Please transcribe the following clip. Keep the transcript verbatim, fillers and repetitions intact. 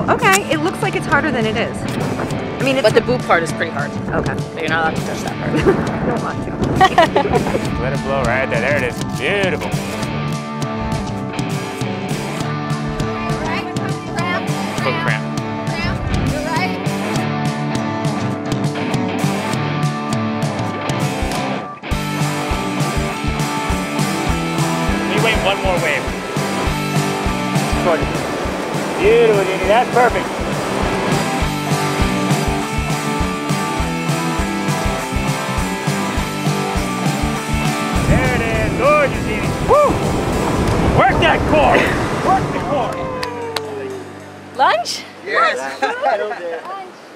okay. It looks like it's harder than it is. I mean, it's but the boot part is pretty hard. Okay. But you're not allowed to touch that part. I don't want to. Let it blow right there. There it is. Beautiful. Right? Cramp. Foot cramp. Cramp. You're right. You wait one more wave. Beautiful, Genie. That's perfect. There it is. Gorgeous, Genie. Woo! Work that core. Work the core. Lunge? Lunge.